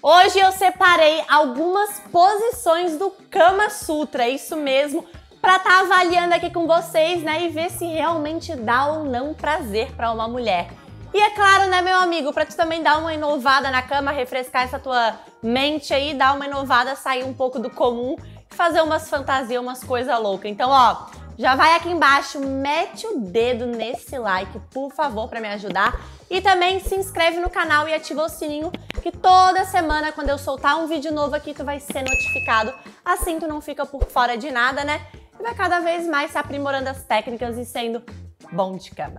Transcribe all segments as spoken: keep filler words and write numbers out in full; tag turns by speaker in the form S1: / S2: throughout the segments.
S1: Hoje eu separei algumas posições do Kama Sutra, isso mesmo, pra estar avaliando aqui com vocês, né, e ver se realmente dá ou não prazer pra uma mulher. E é claro, né, meu amigo, pra tu também dar uma inovada na cama, refrescar essa tua mente aí, dar uma inovada, sair um pouco do comum, fazer umas fantasias, umas coisas loucas. Então, ó, já vai aqui embaixo, mete o dedo nesse like, por favor, pra me ajudar. E também se inscreve no canal e ativa o sininho, que toda semana, quando eu soltar um vídeo novo aqui, tu vai ser notificado. Assim tu não fica por fora de nada, né? E vai cada vez mais se aprimorando as técnicas e sendo bom de cama.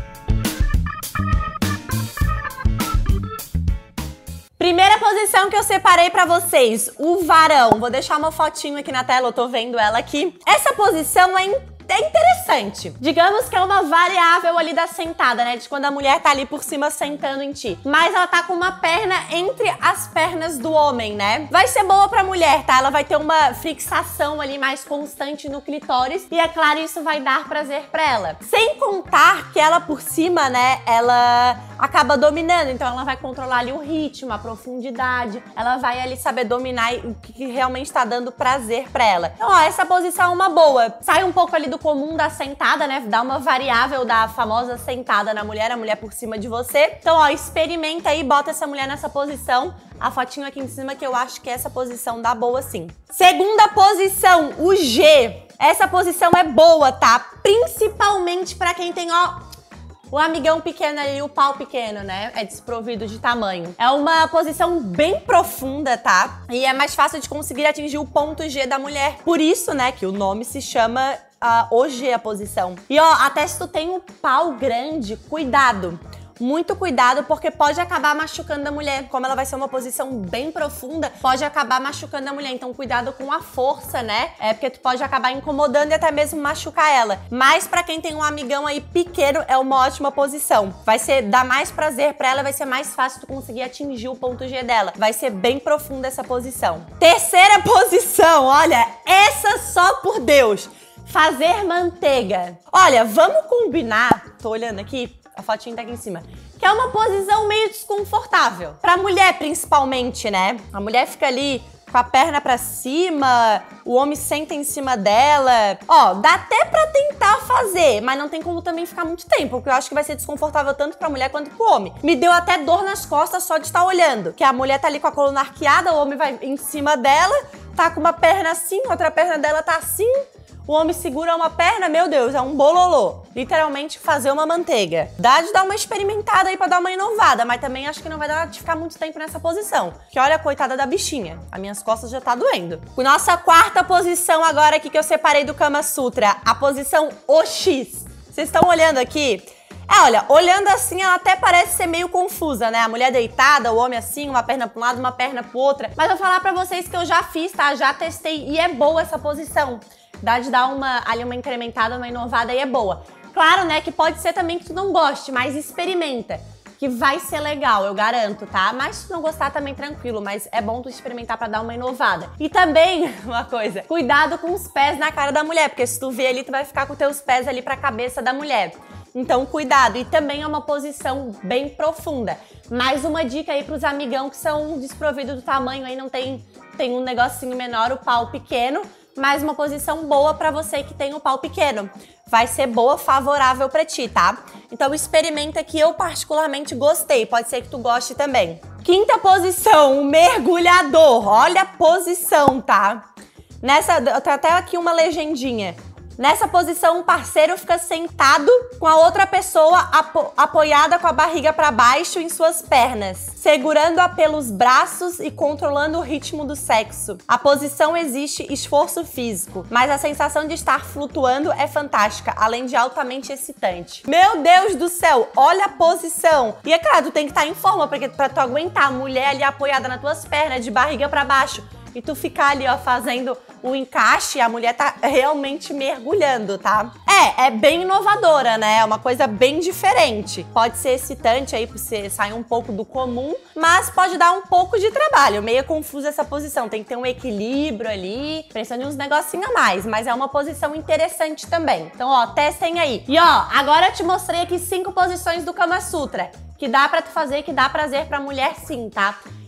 S1: Primeira posição que eu separei pra vocês, o varão. Vou deixar uma fotinho aqui na tela, eu tô vendo ela aqui. Essa posição é É interessante. Digamos que é uma variável ali da sentada, né? De quando a mulher tá ali por cima sentando em ti. Mas ela tá com uma perna entre as pernas do homem, né? Vai ser boa pra mulher, tá? Ela vai ter uma fixação ali mais constante no clitóris. E é claro, isso vai dar prazer pra ela. Sem contar que ela por cima, né? Ela acaba dominando. Então ela vai controlar ali o ritmo, a profundidade. Ela vai ali saber dominar o que realmente tá dando prazer pra ela. Então, ó, essa posição é uma boa. Sai um pouco ali do comum da sentada, né? Dá uma variável da famosa sentada na mulher, a mulher por cima de você. Então, ó, experimenta aí, bota essa mulher nessa posição. A fotinho aqui em cima que eu acho que essa posição dá boa sim. Segunda posição, o G. Essa posição é boa, tá? Principalmente pra quem tem, ó, o amigão pequeno ali, o pau pequeno, né? É desprovido de tamanho. É uma posição bem profunda, tá? E é mais fácil de conseguir atingir o ponto G da mulher. Por isso, né, que o nome se chama uh, o G, a posição. E ó, até se tu tem um pau grande, cuidado. Muito cuidado, porque pode acabar machucando a mulher. Como ela vai ser uma posição bem profunda, pode acabar machucando a mulher. Então, cuidado com a força, né? É porque tu pode acabar incomodando e até mesmo machucar ela. Mas pra quem tem um amigão aí pequeno, é uma ótima posição. Vai ser, dar mais prazer pra ela, vai ser mais fácil tu conseguir atingir o ponto G dela. Vai ser bem profunda essa posição. Terceira posição, olha, essa só por Deus. Fazer manteiga. Olha, vamos combinar, tô olhando aqui, a fotinha tá aqui em cima, que é uma posição meio desconfortável. Pra mulher, principalmente, né? A mulher fica ali com a perna pra cima, o homem senta em cima dela. Ó, dá até pra tentar fazer, mas não tem como também ficar muito tempo, porque eu acho que vai ser desconfortável tanto pra mulher quanto pro homem. Me deu até dor nas costas só de estar olhando, que a mulher tá ali com a coluna arqueada, o homem vai em cima dela, tá com uma perna assim, outra perna dela tá assim, o homem segura uma perna, meu Deus, é um bololô. Literalmente fazer uma manteiga. Dá de dar uma experimentada aí pra dar uma inovada, mas também acho que não vai dar de ficar muito tempo nessa posição. Que olha, coitada da bichinha, as minhas costas já tá doendo. Nossa quarta posição agora aqui que eu separei do Kama Sutra, a posição O X. Vocês estão olhando aqui? É, olha, olhando assim, ela até parece ser meio confusa, né? A mulher deitada, o homem assim, uma perna pra um lado, uma perna pro outra. Mas eu vou falar pra vocês que eu já fiz, tá? Já testei e é boa essa posição. Dá de dar uma, ali uma incrementada, uma inovada e é boa. Claro, né, que pode ser também que tu não goste, mas experimenta, que vai ser legal, eu garanto, tá? Mas se tu não gostar também tranquilo, mas é bom tu experimentar pra dar uma inovada. E também, uma coisa, cuidado com os pés na cara da mulher, porque se tu ver ali, tu vai ficar com teus pés ali pra cabeça da mulher. Então, cuidado. E também é uma posição bem profunda. Mais uma dica aí pros amigão que são desprovidos do tamanho, aí não tem, tem um negocinho menor, o pau pequeno, mas uma posição boa pra você que tem o pau pequeno. Vai ser boa, favorável pra ti, tá? Então experimenta que eu particularmente gostei, pode ser que tu goste também. Quinta posição, o mergulhador. Olha a posição, tá? Nessa, eu tenho até aqui uma legendinha. Nessa posição, o parceiro fica sentado com a outra pessoa apo apoiada com a barriga para baixo em suas pernas, segurando-a pelos braços e controlando o ritmo do sexo. A posição exige esforço físico, mas a sensação de estar flutuando é fantástica, além de altamente excitante. Meu Deus do céu, olha a posição! E é claro, tu tem que estar em forma, porque pra tu aguentar a mulher ali apoiada nas tuas pernas, de barriga para baixo, e tu ficar ali, ó, fazendo o encaixe, a mulher tá realmente mergulhando, tá? É, é bem inovadora, né? É uma coisa bem diferente. Pode ser excitante aí pra você sair um pouco do comum, mas pode dar um pouco de trabalho. Meio confusa essa posição, tem que ter um equilíbrio ali, precisando de uns negocinhos a mais, mas é uma posição interessante também. Então, ó, testem aí. E ó, agora eu te mostrei aqui cinco posições do Kama Sutra, que dá pra tu fazer, que dá prazer pra mulher sim, tá?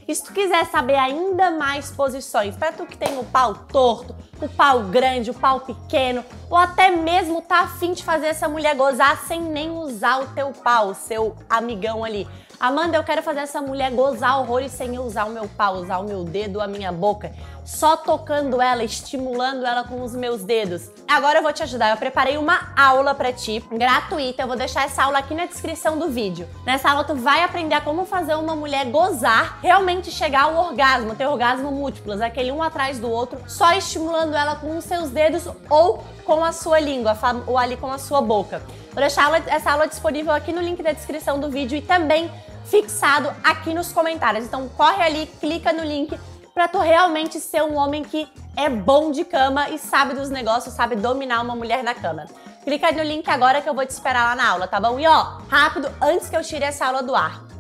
S1: E se tu quiser saber ainda mais posições, para tu que tem o pau torto, o pau grande, o pau pequeno, ou até mesmo tá afim de fazer essa mulher gozar sem nem usar o teu pau, o seu amigão ali. Amanda, eu quero fazer essa mulher gozar horrores sem eu usar o meu pau, usar o meu dedo, a minha boca, só tocando ela, estimulando ela com os meus dedos. Agora eu vou te ajudar, eu preparei uma aula pra ti, gratuita, eu vou deixar essa aula aqui na descrição do vídeo. Nessa aula tu vai aprender a como fazer uma mulher gozar, realmente chegar ao orgasmo, ter orgasmo múltiplos, aquele um atrás do outro, só estimulando ela com os seus dedos ou com a sua língua, ou ali com a sua boca. Vou deixar aula, essa aula disponível aqui no link da descrição do vídeo e também fixado aqui nos comentários. Então corre ali, clica no link pra tu realmente ser um homem que é bom de cama e sabe dos negócios, sabe dominar uma mulher na cama. Clica no link agora que eu vou te esperar lá na aula, tá bom? E ó, rápido, antes que eu tire essa aula do ar.